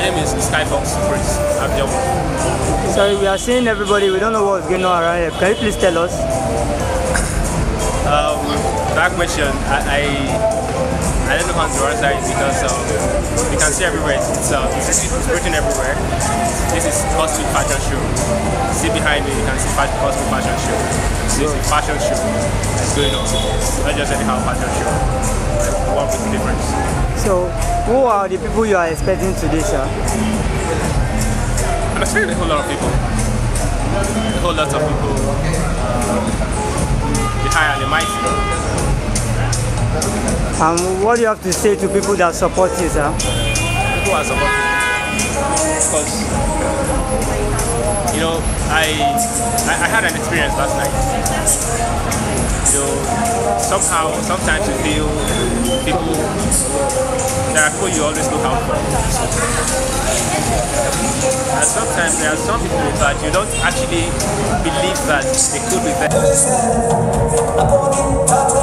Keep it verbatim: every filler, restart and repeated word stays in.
name is Skyfox Chris Abdiamo. So we are seeing everybody, we don't know what's going on around here. Can you please tell us? Um, that question, I, I, I don't know how to answer it because um, you can see everywhere. It's, uh, it's, it's written everywhere. This is Cosmic Fashion Show. See behind me, you can see Cosmic Fashion Show. This is a fashion show that's going on. It's not just anyhow fashion show. One with the difference. So, who are the people you are expecting today, sir? I'm expecting a whole lot of people. A whole lot of people. Uh, the high and the mighty. Um, what do you have to say to people that support you, sir? People are supporting me. Because, you know, I, I I had an experience last night. You know, somehow, sometimes you feel people, there are people you always look out for. And sometimes there are some people that you don't actually believe that they could be better.